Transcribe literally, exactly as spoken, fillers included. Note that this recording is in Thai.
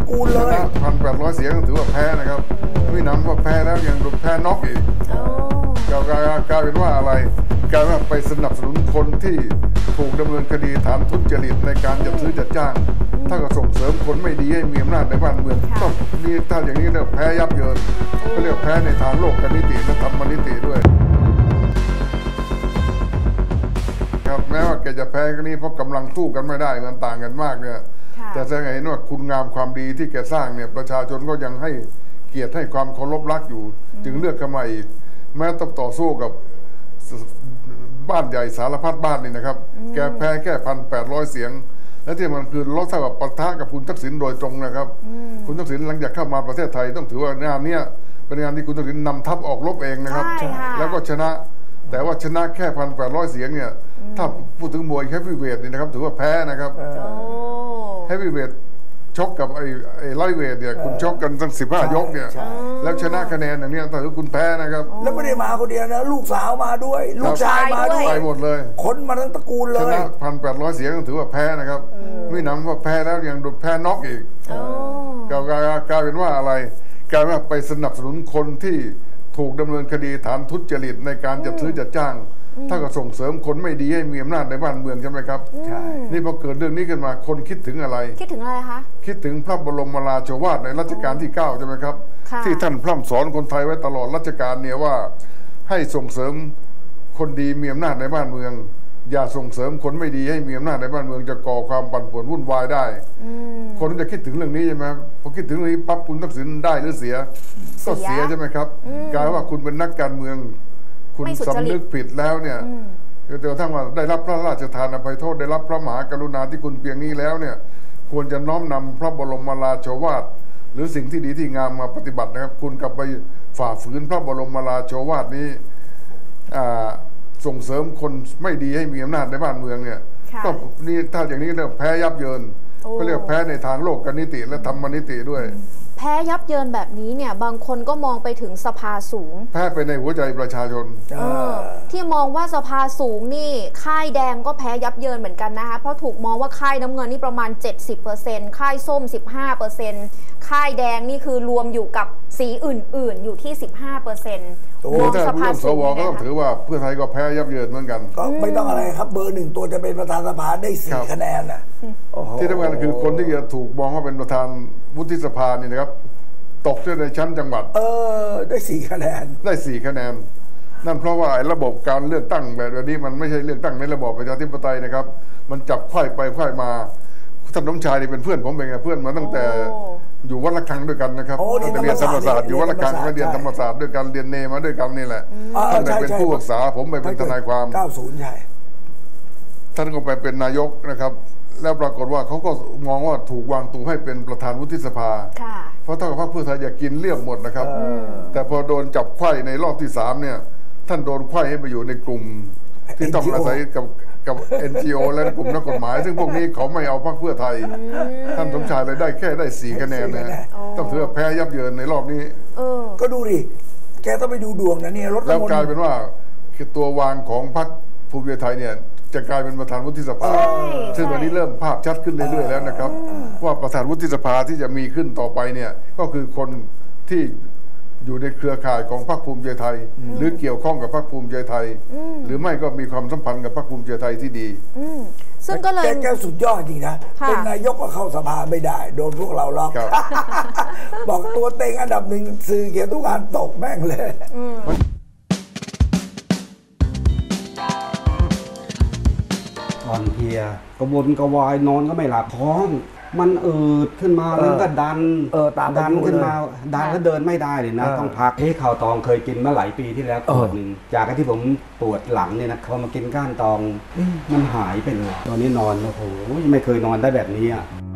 กูลเลยพันแปดร้อยเสียงถือว่าแพ้นะครับไม่นำว่าแพ้แล้วยังแพ้น็อกอีกกลายเป็นว่าอะไรกลายว่าไปสนับสนุนคนที่ถูกดำเนินคดีฐานทุจริตในการจัดซื้อจัดจ้างถ้าก็ส่งเสริมคนไม่ดีให้มีอำนาจในบ้านเมืองต้องนี่ถ้าอย่างนี้เนี่ยแพ้ยับเยินก็เรียกแพ้ในทางโลกนิติและธรรมนิติด้วยครับแม้ว่าแกจะแพ้ก็นี้เพราะกำลังสู้กันไม่ได้มันต่างกันมากเนี่ยแต่แสดงเห็นว่าคุณงามความดีที่แกสร้างเนี่ยประชาชนก็ยังให้เกียรติให้ความเคารพรักอยู่จึงเลือกเข้ามาอีกแม้ต้องต่อสู้กับบ้านใหญ่สารพัดบ้านนี่นะครับแกแพ้แค่พันแปดร้อยเสียงและที่มันคือลดเท่ากับปะทะกับคุณทักษิณโดยตรงนะครับคุณทักษิณหลังจากเข้ามาประเทศไทยต้องถือว่างานนี้เป็นงานที่คุณทักษิณนำทัพออกรบเองนะครับแล้วก็ชนะแต่ว่าชนะแค่พันแปดร้อยเสียงเนี่ยถ้าพูดถึงมวยแฮฟวีเวทนี่นะครับถือว่าแพ้นะครับแฮฟวีเวทชกกับไอ้ไอ้ไลท์เวทเนี่ยคุณชกกันตั้งสิบห้ายกเนี่ยแล้วชนะคะแนนอย่างนี้ถือคุณแพ้นะครับแล้วไม่ได้มาคนเดียวนะลูกสาวมาด้วยลูกชายมาด้วยไปหมดเลยคนมาทั้งตระกูลเลยชนะพันแปดร้อยเสียงถือว่าแพ้นะครับไม่นำว่าแพ้แล้วยังโดนแพ้น็อกอีกกลายเป็นว่าอะไรกลายว่าไปสนับสนุนคนที่ถูกดำเนินคดีฐานทุจริตในการจัดซื้อจัดจ้างถ้าก็ส่งเสริมคนไม่ดีให้มีอำนาจในบ้านเมืองใช่ไหมครับใช่นี่พอเกิดเรื่องนี้ขึ้นมาคนคิดถึงอะไรคิดถึงอะไรคะคิดถึงพระบรมราโชวาทในรัชกาลที่เก้าใช่ไหมครับที่ท่านพร่ำสอนคนไทยไว้ตลอดรัชกาลเนี่ยว่าให้ส่งเสริมคนดีมีอำนาจในบ้านเมืองอย่าส่งเสริมคนไม่ดีให้มีอำนาจในบ้านเมืองจะก่อความปั่นป่วนวุ่นวายได้คนจะคิดถึงเรื่องนี้ใช่ไหมพอคิดถึงเรื่องนี้ปั๊บคุณทักษิณได้หรือเสียก็เสียใช่ไหมครับกลายว่าคุณเป็นนักการเมืองคุณสำนึกผิดแล้วเนี่ยจนกระทั่งว่าได้รับพระราชทานอภัยโทษได้รับพระมหากรุณาธิคุณเพียงนี้แล้วเนี่ยควรจะน้อมนำพระบรมราโชวาทหรือสิ่งที่ดีที่งามมาปฏิบัตินะครับคุณกลับไปฝ่าฝืนพระบรมราโชวาทนี้ส่งเสริมคนไม่ดีให้มีอำนาจในบ้านเมืองเนี่ยก็นี่ถ้าอย่างนี้เรียกแพ้ยับเยินก็เรียกแพ้ในทางโลกนิติและธรรมนิติด้วยแพ้ยับเยินแบบนี้เนี่ยบางคนก็มองไปถึงสภาสูงแพ้ไปในหัวใจประชาชนที่มองว่าสภาสูงนี่ค่ายแดงก็แพ้ยับเยินเหมือนกันนะคะเพราะถูกมองว่าค่ายน้ำเงินนี่ประมาณ เจ็ดสิบเปอร์เซ็นต์ ค่ายส้ม สิบห้าเปอร์เซ็นต์ ค่ายแดงนี่คือรวมอยู่กับสีอื่นๆอยู่ที่ สิบห้าเปอร์เซ็นต์มองสภาสูงก็ต้องถือว่าเพื่อไทยก็แพ้ยับเยินเหมือนกันก็ไม่ต้องอะไรครับเบอร์หนึ่งตัวจะเป็นประธานสภาได้สี่คะแนนน่ะที่สำคัญคือคนที่จะถูกมองว่าเป็นประธานวุฒิสภานี่นะครับตกในชั้นจังหวัดเออได้สี่คะแนนได้สี่คะแนนนั่นเพราะว่าระบบการเลือกตั้งแบบนี้มันไม่ใช่เลือกตั้งในระบอบประชาธิปไตยนะครับมันจับไขว้ไปไขว้มาท่านน้ำชายนี่เป็นเพื่อนผมเป็นไงเพื่อนมาตั้งแต่อยู่วัดระฆังด้วยกันนะครับตั้งแต่เรียนธรรมศาสตร์อยู่วัดระฆังก็เรียนธรรมศาสตร์ด้วยกันเรียนเนมาด้วยกันนี่แหละท่านเป็นผู้ปรึกษาผมไปเป็นทนายความเก้าสิบใช่ท่านก็ไปเป็นนายกนะครับแล้วปรากฏว่าเขาก็มองว่าถูกวางตัวให้เป็นประธานวุฒิสภาเพราะถ้าพรรคเพื่อไทยอยากกินเลี่ยมหมดนะครับแต่พอโดนจับไขว้ในรอบที่สามเนี่ยท่านโดนไขว้ให้ไปอยู่ในกลุ่มที่ต้องอาศัยกับกับ เอ็น จี โอ และกลุ่มนักกฎหมายซึ่งพวกนี้เขาไม่เอาพรรคเพื่อไทยท่านสมชายเลยได้แค่ได้สี่คะแนนนะต้องถือว่าแพ้ยับเยินในรอบนี้ก็ดูดิแกต้องไปดูดวงนะเนี่ยรถแล้วกลายเป็นว่าคือตัววางของพรรคภูมิใจไทยเนี่ยจะกลายเป็นประธานวุฒิสภาซึ่งตอนนี้เริ่มภาพชัดขึ้นเรื่อยๆแล้วนะครับว่าประธานวุฒิสภาที่จะมีขึ้นต่อไปเนี่ยก็คือคนที่อยู่ในเครือข่ายของพรรคภูมิใจไทยหรือเกี่ยวข้องกับพรรคภูมิใจไทยหรือไม่ก็มีความสัมพันธ์กับพรรคภูมิใจไทยที่ดีซึ่งก็เลยแกสุดยอดจริงนะเป็นนายกก็เข้าสภาไม่ได้โดนพวกเราล็อกบอกตัวเต็งอันดับหนึ่งสื่อเขียนทุกอันตกแม่งเลยอ่อนเพลียกระวนกระวายนอนก็ไม่หลับท้องมันอืดขึ้นมาแล้วก็ดันดันขึ้นมาดันแล้วเดินไม่ได้เลยนะต้องพักเฮ้ข่าวตองเคยกินมาหลายปีที่แล้วขวดหนึ่งจากที่ผมปวดหลังเนี่ยนะเขามากินก้านตองมันหายไปเลยตอนนี้นอนโอ้โหไม่เคยนอนได้แบบนี้อ่ะ